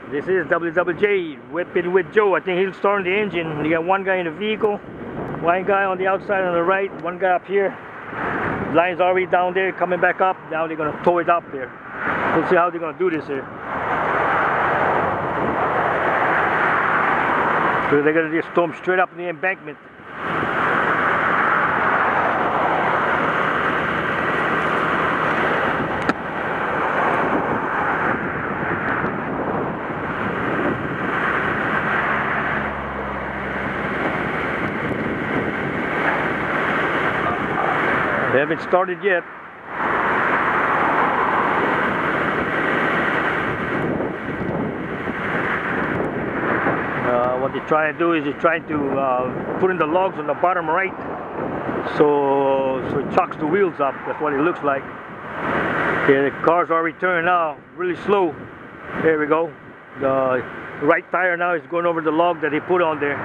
This is WWJ, Whipping with Joe. I think he's starting the engine. You got one guy in the vehicle, one guy on the outside on the right, one guy up here. Line's already down there, coming back up. Now they're gonna tow it up there. We'll see how they're gonna do this here. So they're gonna just storm straight up in the embankment. They haven't started yet. What they're trying to do is they're trying to put in the logs on the bottom right, so it chucks the wheels up. That's what it looks like. Okay, the car's already turning now, really slow. There we go. The right tire now is going over the log that they put on there.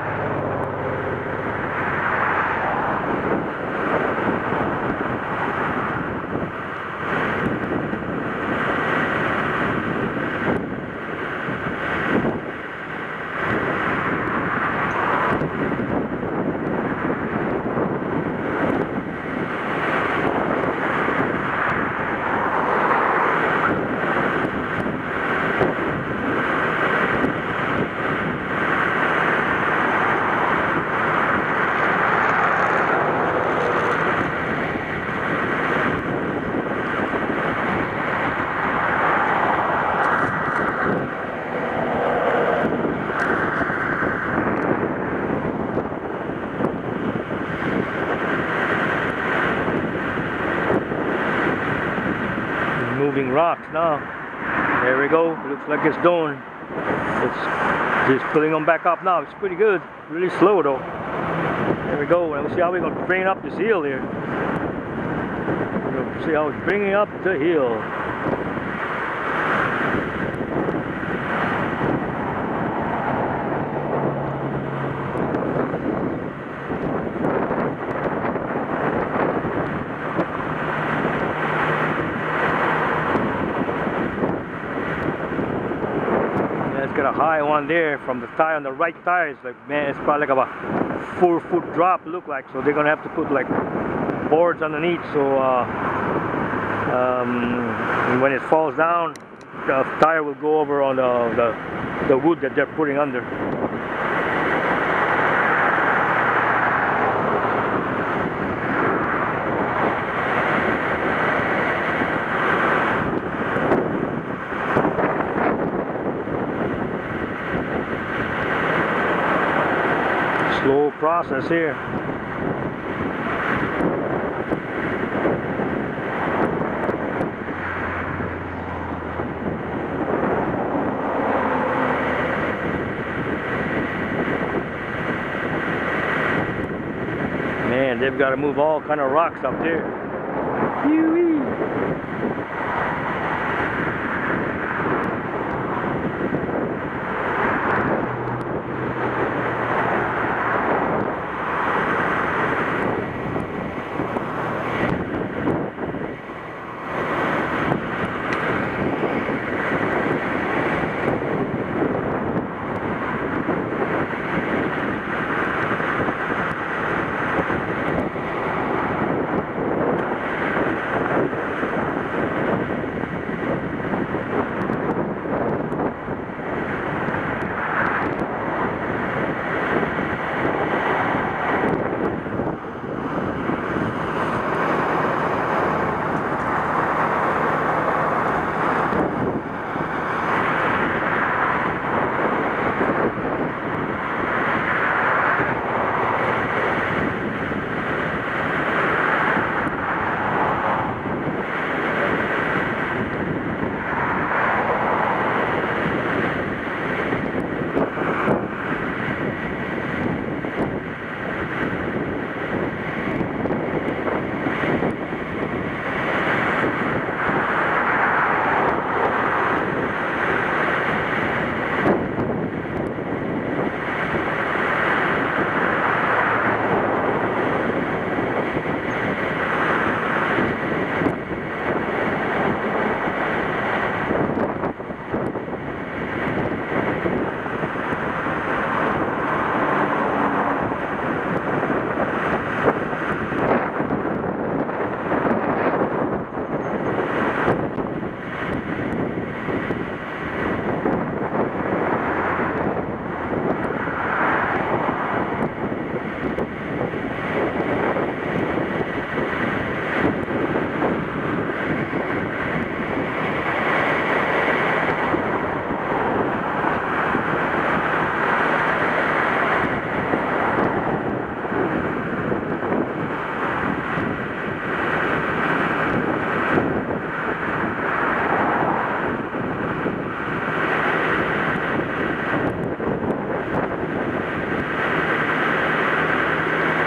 Moving rocks now. There we go. Looks like it's doing. It's just pulling them back up now. It's pretty good. Really slow though. There we go. We'll see how we're going to bring up this hill here. We'll see how it's bringing up the hill. It's got a high one there from the tire on the right tire. It's like, man, it's probably like about 4-foot drop, look like. So they're gonna have to put like boards underneath, so when it falls down, the tire will go over on the wood that they're putting under. Slow process here. Man, they've got to move all kind of rocks up there.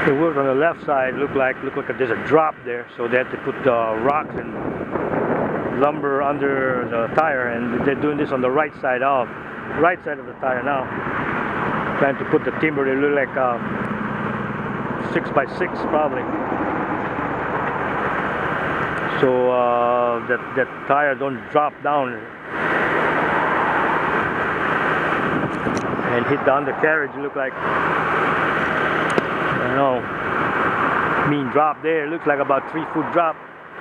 The wheels on the left side look like there's a drop there, so they have to put rocks and lumber under the tire, and they're doing this on the right side of the tire now. Trying to put the timber. They look like 6x6 probably. So that tire don't drop down and hit the undercarriage. It look like, I don't know, mean drop there. It looks like about 3-foot drop.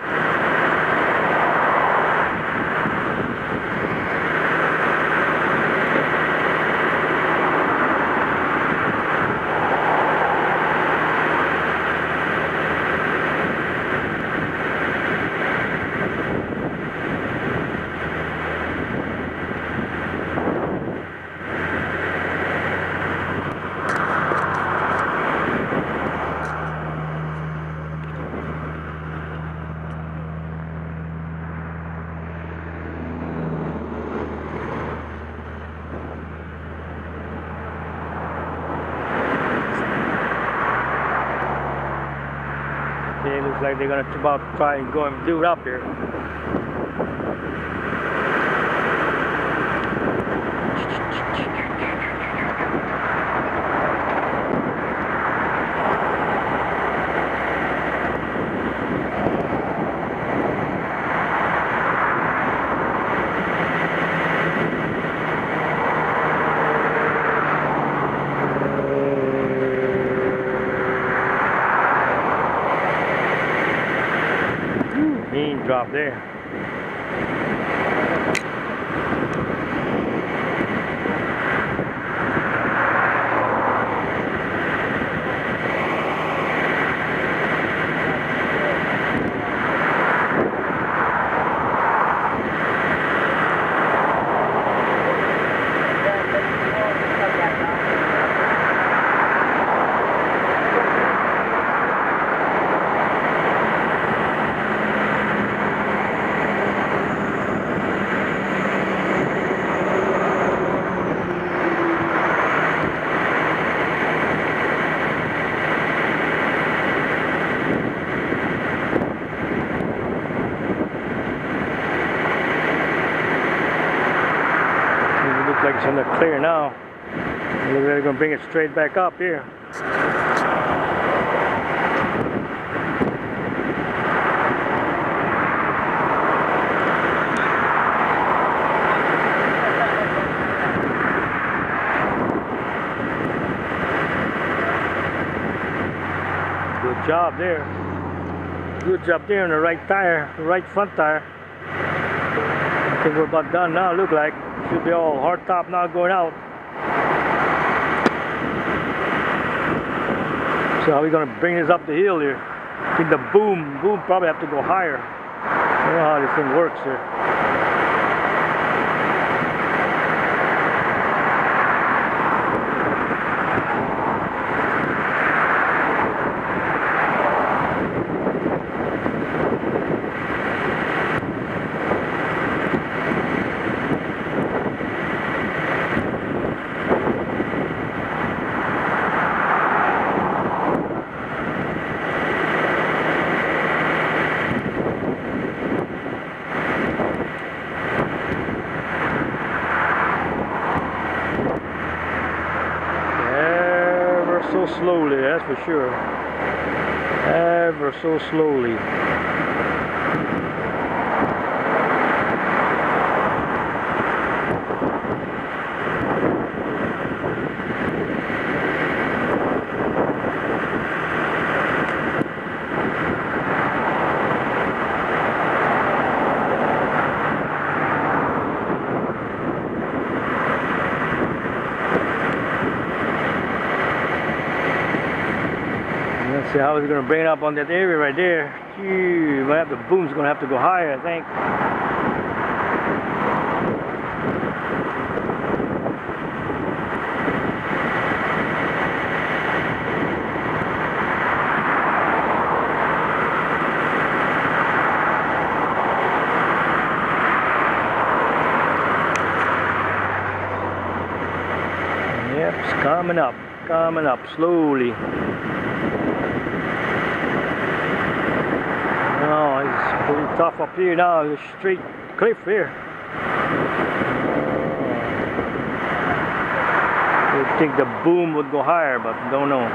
It looks like they're gonna about try and go and do it up here. Mean drop there. Like it's in the clear now. They're going to bring it straight back up here. Good job there. Good job there on the right tire, the right front tire. I think we're about done now, look like. Should be all hard top now going out. So how are we going to bring this up the hill here? I think the boom probably have to go higher. I don't know how this thing works here. So slowly, that's for sure. Ever so slowly. Let's see how it's going to bring it up on that area right there. Gee, might have the boom's going to have to go higher, I think. Yep, it's coming up slowly. Pretty tough up here now, the straight cliff here. You'd think the boom would go higher, but don't know.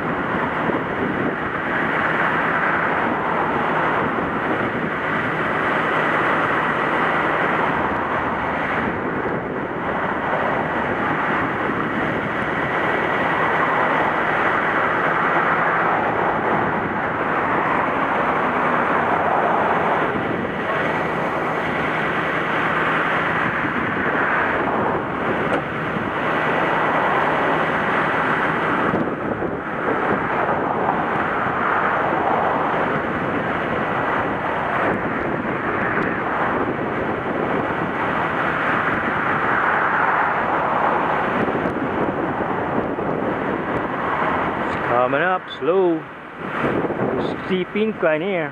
Coming up slow. Steep incline here.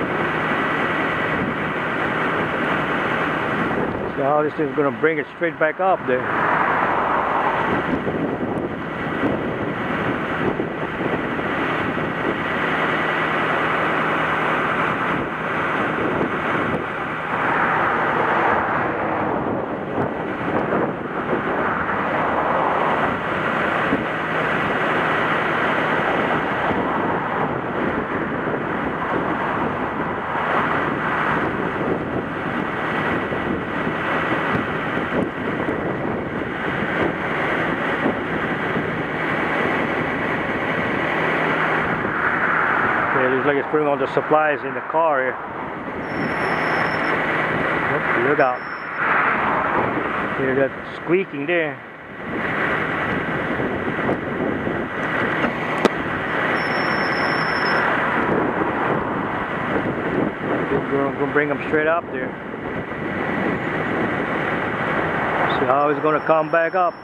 See how this is going to bring it straight back up there. It looks like it's putting all the supplies in the car here. Oh, look out. Hear that squeaking there. We're going to bring them straight up there. See how it's going to come back up.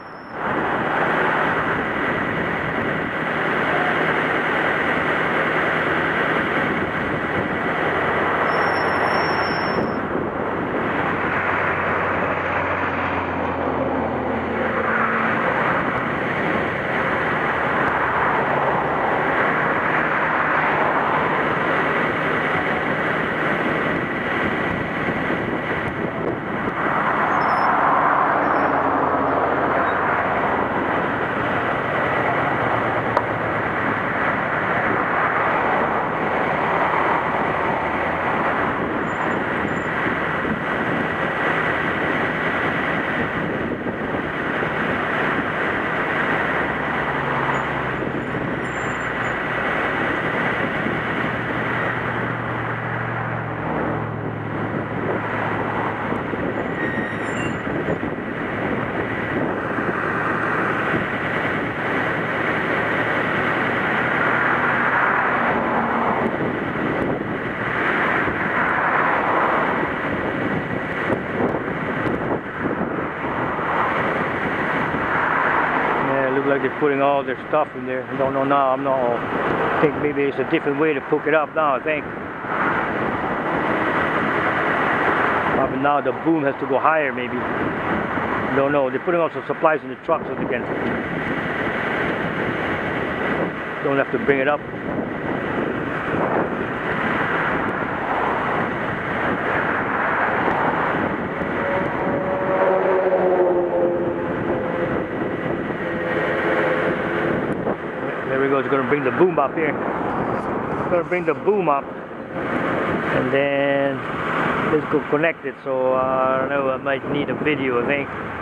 Like they're putting all their stuff in there. I don't know now. I think maybe it's a different way to hook it up now. I think. Probably now the boom has to go higher. Maybe. Don't know. They're putting all some supplies in the truck so they can don't have to bring it up. There we go, it's going to bring the boom up here. It's going to bring the boom up. And then let's go connect it. So I don't know, I might need a video, I think.